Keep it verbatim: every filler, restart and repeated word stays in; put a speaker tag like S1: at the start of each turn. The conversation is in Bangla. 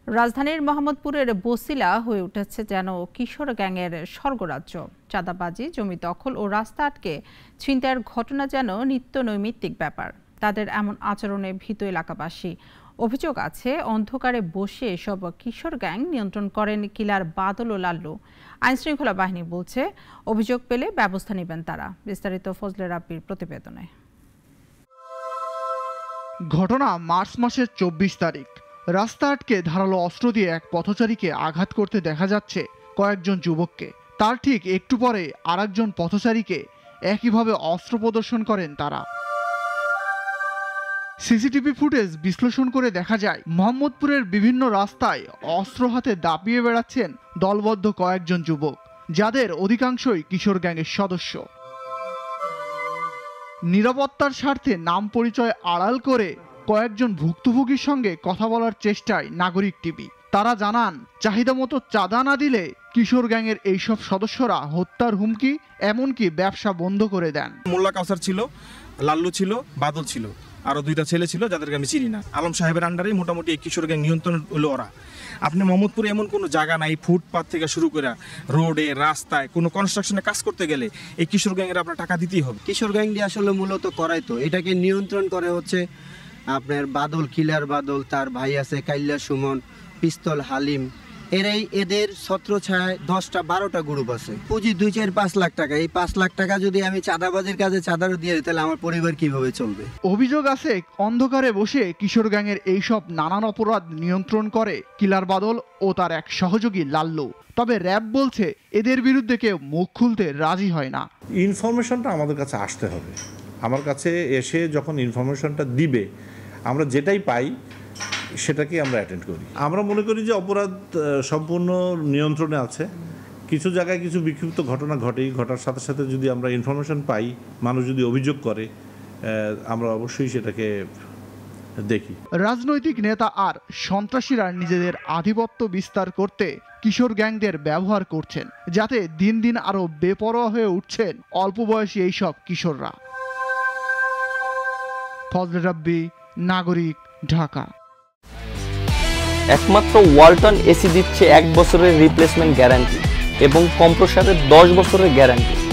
S1: রাজধানীর মোহাম্মদপুরের বছিলা হয়ে উঠেছে যেন কিশোর গ্যাংয়ের স্বর্গরাজ্য। চাঁদাবাজি, জমি দখল ও রাস্তা আটকে ছিনতাইয়ের ঘটনা যেন নিত্য নৈমিত্তিক ব্যাপার। তাদের এমন আচরণে ভীত এলাকাবাসী। অভিযোগ আছে, অন্ধকারে বসে এসব কিশোর গ্যাং নিয়ন্ত্রণ করেন কিলার বাদল ও লাল্লু। আইনশৃঙ্খলা বাহিনী বলছে, অভিযোগ পেলে ব্যবস্থা নেবেন তারা। বিস্তারিত ফজলে রাব্বির প্রতিবেদনে।
S2: ঘটনা মার্চ মাসের চব্বিশ তারিখ। রাস্তা আটকে ধারালো অস্ত্র দিয়ে এক পথচারীকে আঘাত করতে দেখা যাচ্ছে কয়েকজন যুবককে। তার ঠিক একটু পরে আরেকজন পথচারীকে একইভাবে অস্ত্র প্রদর্শন করেন তারা। সিসিটিভি ফুটেজ বিশ্লেষণ করে দেখা যায়, মোহাম্মদপুরের বিভিন্ন রাস্তায় অস্ত্র হাতে দাপিয়ে বেড়াচ্ছেন দলবদ্ধ কয়েকজন যুবক, যাদের অধিকাংশই কিশোর গ্যাংয়ের সদস্য। নিরাপত্তার স্বার্থে নাম পরিচয় আড়াল করে কয়েকজন ভুক্তভোগীর সঙ্গে কথা বলার চেষ্টায় নাগরিক টিভি। তারা জানান, চাহিদা মতো চাঁদা না দিলে কিশোর গ্যাংয়ের এইসব সদস্যরা হত্যার হুমকি, এমনকি ব্যবসা বন্ধ করে দেন।
S3: মোল্লা কাউসার ছিল, লাল্লু ছিল, বাদল ছিল, আরো দুইটা ছেলে ছিল যাদেরকে আমি চিনি না। আলম সাহেবের আন্ডারে মোটামুটি এই কিশোর গ্যাং নিয়ন্ত্রণ হলো ওরা। আপনি মোহাম্মদপুরে এমন কোনো জায়গা নাই, ফুটপাথ থেকে শুরু করে রোডে, রাস্তায়, কোনো কনস্ট্রাকশনে কাজ করতে গেলে এই কিশোর গ্যাংয়ের আপনার টাকা দিতেই হবে।
S4: কিশোর গ্যাংটি আসলে মূলত করাই তো এটাকে নিয়ন্ত্রণ করে হচ্ছে আপনার বাদল, কিলার বাদল, তার ভাই আছে কাইল্লা সুমন, পিস্তল হালিম। এরাই এদের ছত্রছায়ায় দশটা বারোটা গ্রুপ আছে। পুঁজি দুই চার পাঁচ লাখ টাকা। এই পাঁচ লাখ টাকা যদি আমি চাঁদাবাজির কাজে চাঁদারও দিয়ে দিই, তাহলে আমার পরিবার কিভাবে চলবে?
S2: অভিযোগ আছে, অন্ধকারে বসে কিশোর গ্যাংয়ের এইসব নানান অপরাধ নিয়ন্ত্রণ করে কিলার বাদল ও তার এক সহযোগী লাল্লু। তবে র্যাব বলছে, এদের বিরুদ্ধে কেউ মুখ খুলতে রাজি হয় না।
S5: ইনফরমেশনটা আমাদের কাছে আসতে হবে। আমার কাছে এসে যখন ইনফরমেশনটা দিবে, আমরা যেটাই পাই সেটাকে আমরা অ্যাটেন্ড করি। আমরা মনে করি যে অপরাধ সম্পূর্ণ নিয়ন্ত্রণে আছে। কিছু জায়গায় কিছু বিক্ষিপ্ত ঘটনা ঘটেই, ঘটার সাথে সাথে যদি আমরা ইনফরমেশন পাই, মানুষ যদি অভিযোগ করে, আমরা অবশ্যই সেটাকে দেখি।
S2: রাজনৈতিক নেতা আর সন্ত্রাসীরা নিজেদের আধিপত্য বিস্তার করতে কিশোর গ্যাংদের ব্যবহার করছেন, যাতে দিন দিন আরো বেপরোয়া হয়ে উঠছেন অল্প বয়সী এইসব কিশোররা। ফজলে রাব্বি, নাগরিক, ঢাকা।
S6: একমাত্র ওয়ালটন এসি দিচ্ছে এক বছরের রিপ্লেসমেন্ট গ্যারান্টি এবং কম্প্রেসারের দশ বছরের গ্যারান্টি।